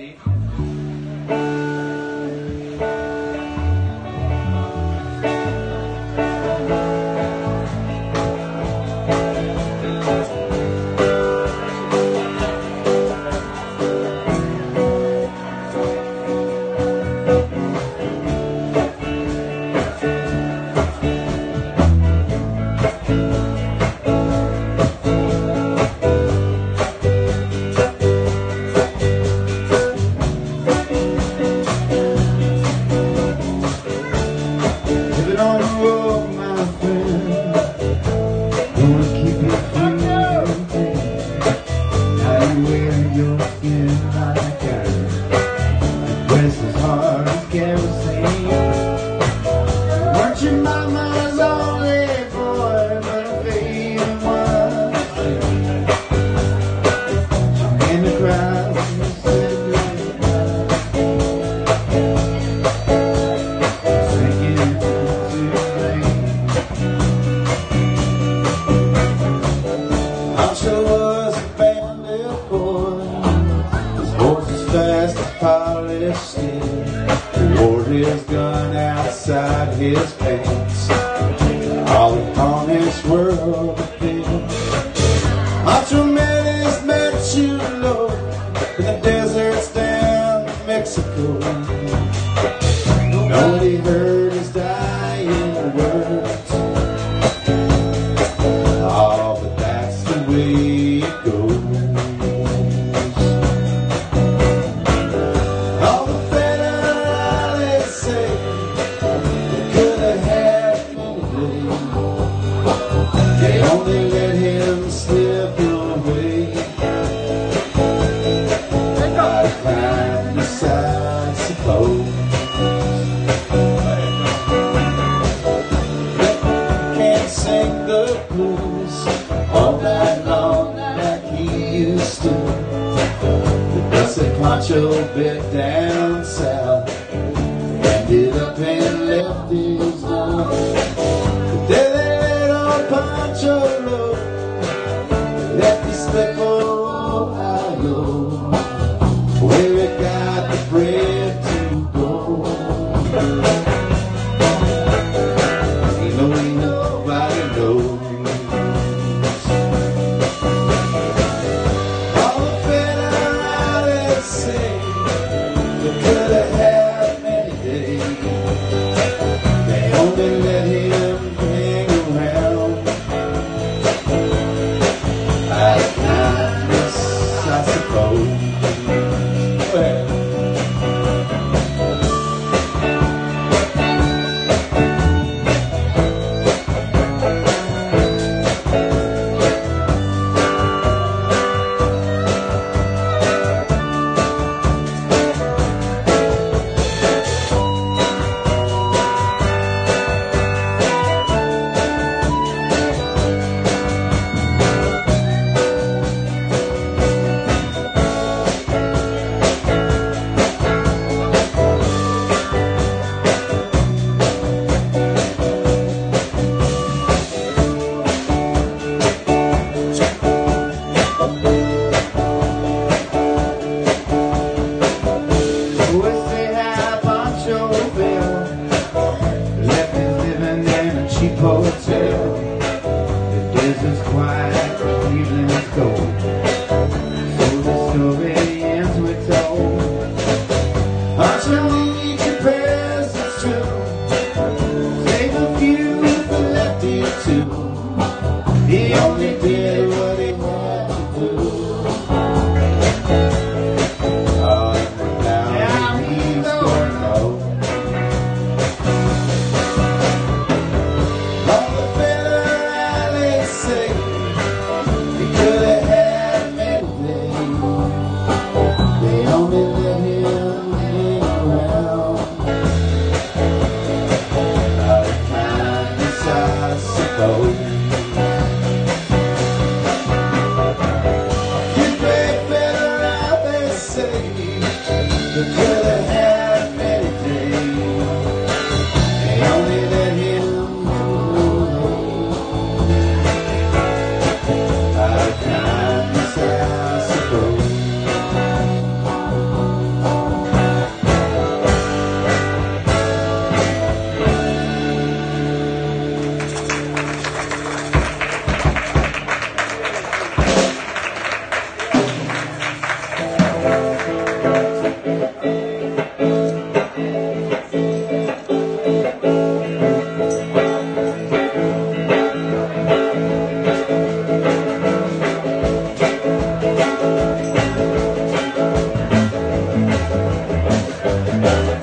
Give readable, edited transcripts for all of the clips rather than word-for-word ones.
Steve. They only let him hang around.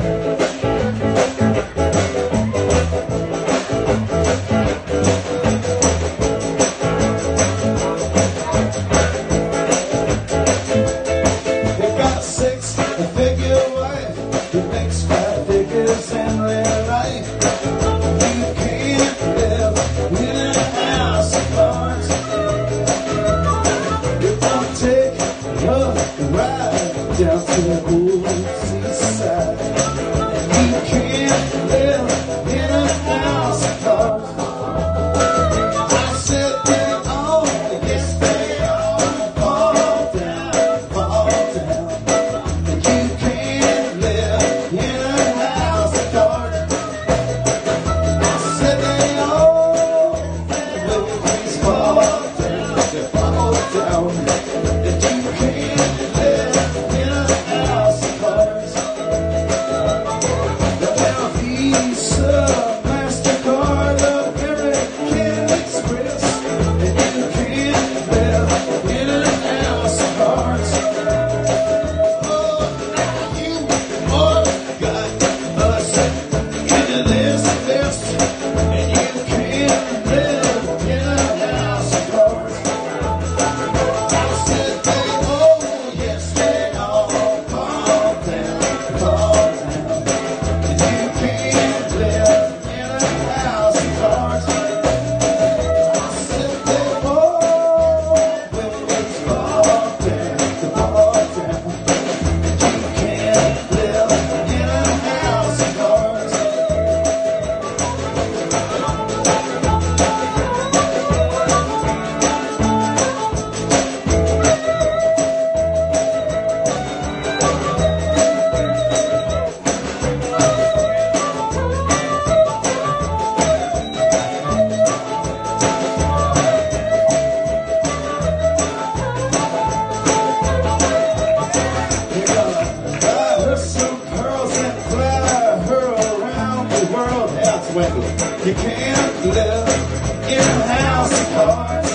Wendell. You can't live in a house of cards.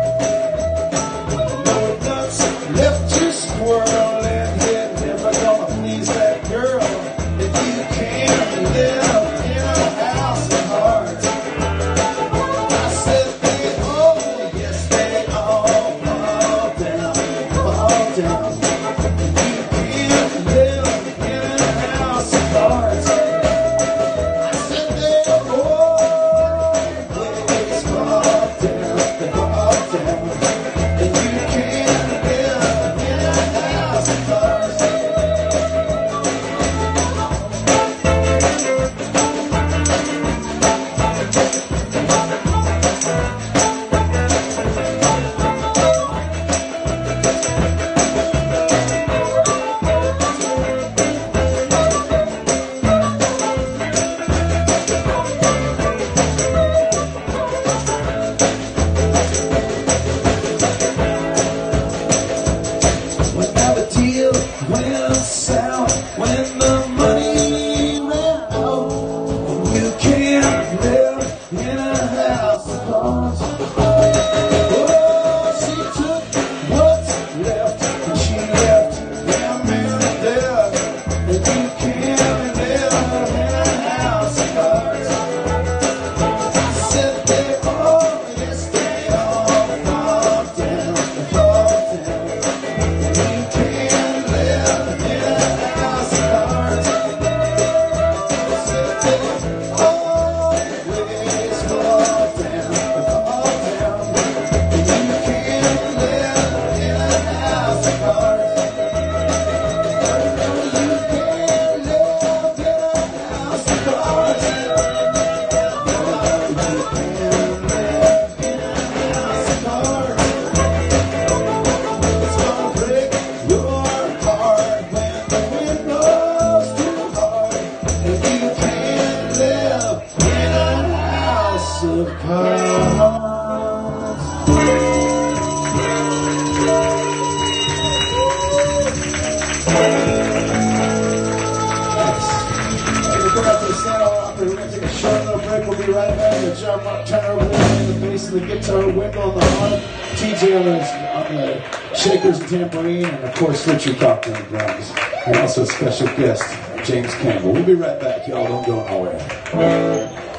No nuts left to squirrel in here. Never gonna please that girl. If you can't live in a house of cards. I said they all, yes they all fall down, fall down. You can't live in a house of cards. When the money ran out, you can't live in a house of cards. Oh, she took what's left, and she left them in there. And you can't live in a house of cards. I said they all, yes they all fall down, fall down. You can't live in a house of cards. We're going to take a short little break. We'll be right back with John Turner over there on the bass and the guitar, Wendell on the harp, TJ on the Shakers and tambourine, and of course Richard Proctor on drums. And also a special guest, James Campbell. We'll be right back, y'all. Don't go nowhere.